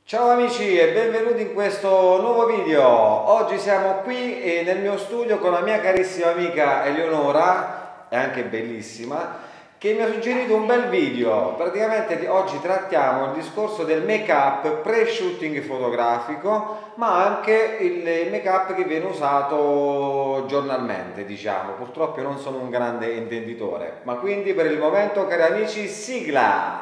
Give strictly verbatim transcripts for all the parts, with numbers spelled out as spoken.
Ciao amici e benvenuti in questo nuovo video. Oggi siamo qui eh, nel mio studio con la mia carissima amica Eleonora, e anche bellissima, che mi ha suggerito un bel video. Praticamente oggi trattiamo il discorso del make-up pre-shooting fotografico, ma anche il make-up che viene usato giornalmente, diciamo. Purtroppo io non sono un grande intenditore, ma quindi per il momento, cari amici, sigla!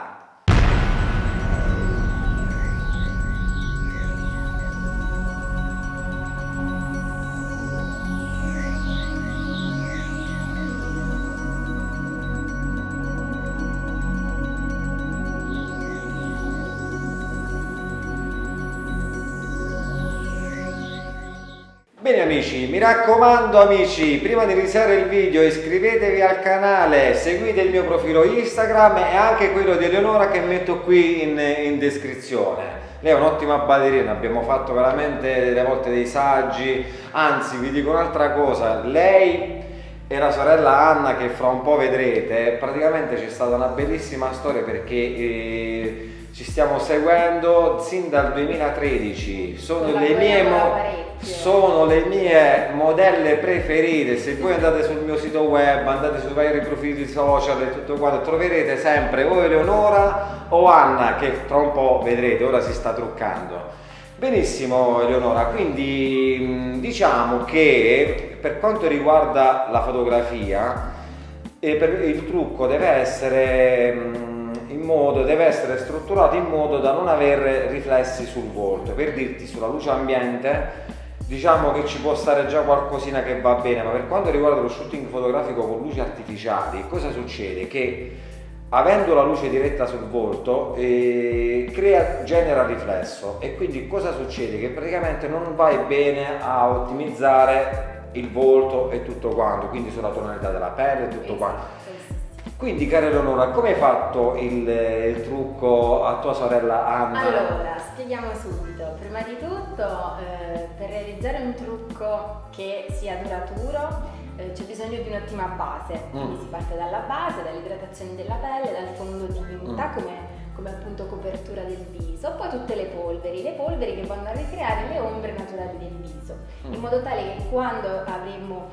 Bene amici, mi raccomando amici, prima di iniziare il video iscrivetevi al canale, seguite il mio profilo Instagram e anche quello di Eleonora che metto qui in, in descrizione. Lei è un'ottima ballerina, abbiamo fatto veramente delle volte dei saggi, anzi vi dico un'altra cosa, lei e la sorella Anna che fra un po' vedrete, praticamente c'è stata una bellissima storia perché eh, ci stiamo seguendo sin dal duemilatredici, sono le mie mo sono le mie modelle preferite. Se voi andate sul mio sito web, andate sui vari profili social e tutto quanto, troverete sempre o Eleonora o Anna che tra un po' vedrete, ora si sta truccando. Benissimo Eleonora, quindi diciamo che per quanto riguarda la fotografia il trucco deve essere in modo, deve essere strutturato in modo da non avere riflessi sul volto. Per dirti, sulla luce ambiente diciamo che ci può stare già qualcosina che va bene, ma per quanto riguarda lo shooting fotografico con luci artificiali, cosa succede? Che avendo la luce diretta sul volto eh, crea, genera riflesso, e quindi cosa succede? Che praticamente non vai bene a ottimizzare il volto e tutto quanto, quindi sulla tonalità della pelle e tutto quanto. Quindi cara Eleonora, come hai fatto il, il trucco a tua sorella Anna? Allora, spieghiamo subito. Prima di tutto, eh, per realizzare un trucco che sia duraturo eh, c'è bisogno di un'ottima base. Quindi mm. si parte dalla base, dall'idratazione della pelle, dal fondotinta mm. come, come appunto copertura del viso, poi tutte le polveri, le polveri che vanno a ricreare le ombre naturali del viso, mm. in modo tale che quando avremo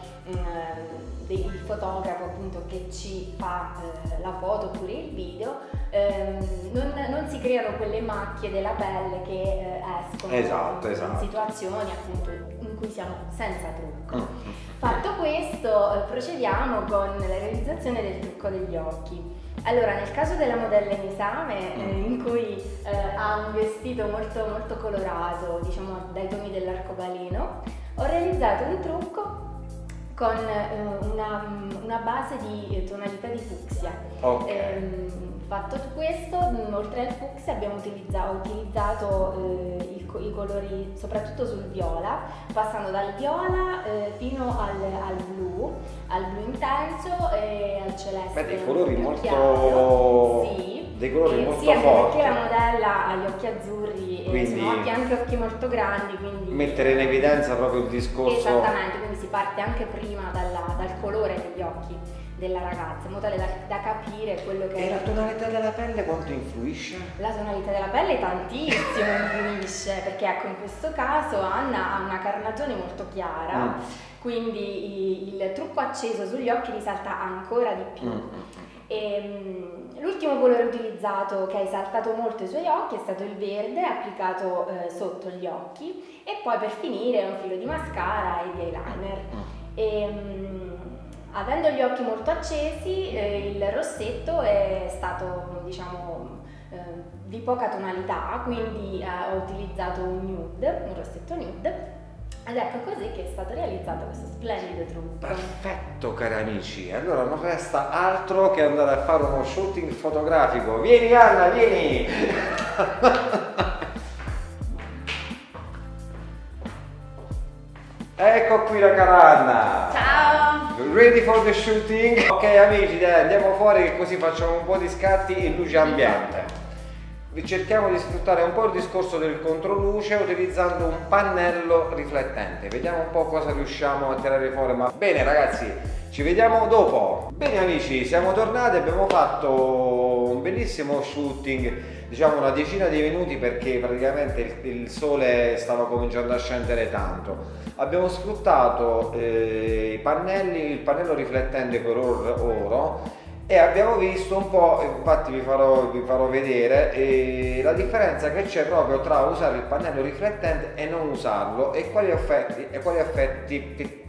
mm, il fotografo appunto che ci fa eh, la foto oppure il video ehm, non, non si creano quelle macchie della pelle che eh, escono esatto, in, esatto. in situazioni appunto in cui siamo senza trucco. Mm. Fatto questo eh, procediamo con la realizzazione del trucco degli occhi. Allora, nel caso della modella in esame, eh, in cui eh, ha un vestito molto, molto colorato, diciamo dai toni dell'arcobaleno, ho realizzato un trucco con eh, una, una base di tonalità di fucsia. Okay. Ehm, fatto questo, oltre al fucsia abbiamo utilizzato, utilizzato eh, il, i colori soprattutto sul viola, passando dal viola eh, fino al, al blu, al blu intenso e al celeste. Beh, dei colori molto chiaro. Sì, dei colori eh, molto sì, anche forti. perché la modella ha gli occhi azzurri, quindi e sono occhi, anche occhi molto grandi, quindi mettere in evidenza proprio il discorso. Esattamente, quindi si parte anche prima dalla, dal colore degli occhi della ragazza, in modo tale da, da capire quello che e è. la tonalità della pelle quanto influisce? La tonalità della pelle tantissimo influisce, perché ecco in questo caso Anna ha una carnagione molto chiara, mm. quindi il, il trucco acceso sugli occhi risalta ancora di più. Mm. E, l'ultimo colore utilizzato che ha esaltato molto i suoi occhi è stato il verde, applicato eh, sotto gli occhi, e poi per finire un filo di mascara e di eyeliner. Mm. E, um, avendo gli occhi molto accesi, eh, il rossetto è stato diciamo eh, di poca tonalità, quindi eh, ho utilizzato un nude, un rossetto nude. Ed ecco così che è stato realizzato questo splendido trucco. Perfetto cari amici, allora non resta altro che andare a fare uno shooting fotografico. Vieni Anna, vieni! Ecco qui la cara Anna! Ciao! Ready for the shooting? Ok amici, dai, andiamo fuori che così facciamo un po' di scatti in luce ambiente. Cerchiamo di sfruttare un po' il discorso del controluce utilizzando un pannello riflettente. Vediamo un po' cosa riusciamo a tirare fuori. Ma bene ragazzi, ci vediamo dopo. Bene amici, siamo tornati, abbiamo fatto un bellissimo shooting, diciamo una decina di minuti, perché praticamente il, il sole stava cominciando a scendere tanto. Abbiamo sfruttato eh, i pannelli, il pannello riflettente per oro, e abbiamo visto un po', infatti vi farò, vi farò vedere eh, la differenza che c'è proprio tra usare il pannello riflettente e non usarlo, e quali effetti, e quali effetti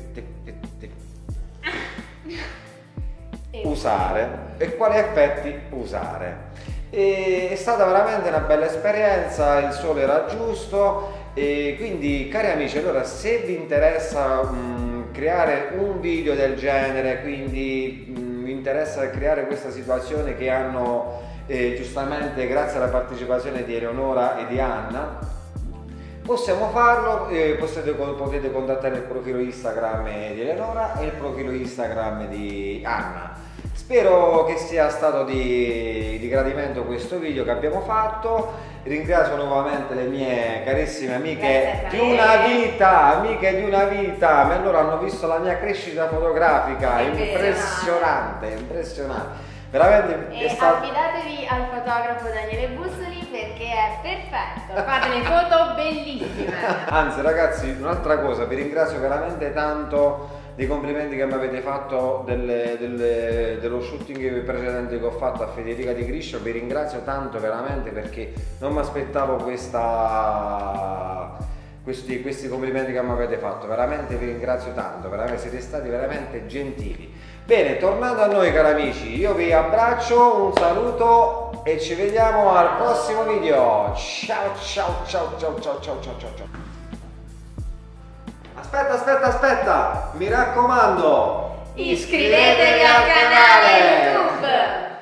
usare e quali effetti usare. E è stata veramente una bella esperienza, il sole era giusto, e quindi cari amici, allora se vi interessa mh, creare un video del genere, quindi mh, vi interessa creare questa situazione che hanno eh, giustamente grazie alla partecipazione di Eleonora e di Anna, possiamo farlo, eh, potete, potete contattare il profilo Instagram di Eleonora e il profilo Instagram di Anna. Spero che sia stato di, di gradimento questo video che abbiamo fatto. Ringrazio nuovamente le mie carissime amiche di una vita, amiche di una vita, ma loro hanno visto la mia crescita fotografica, impressionante, impressionante. Veramente e è stato... affidatevi al fotografo Daniele Bussoli perché è perfetto, fa delle foto bellissime. Anzi ragazzi, un'altra cosa, vi ringrazio veramente tanto dei complimenti che mi avete fatto delle, delle, dello shooting precedente che ho fatto a Federica Di Griscio. Vi ringrazio tanto veramente, perché non mi aspettavo questa, questi, questi complimenti che mi avete fatto, veramente vi ringrazio tanto, veramente, siete stati veramente gentili. Bene, tornando a noi cari amici, io vi abbraccio, un saluto e ci vediamo al prossimo video. Ciao ciao ciao ciao ciao ciao ciao ciao. Aspetta, aspetta, aspetta, mi raccomando, iscrivetevi al canale YouTube!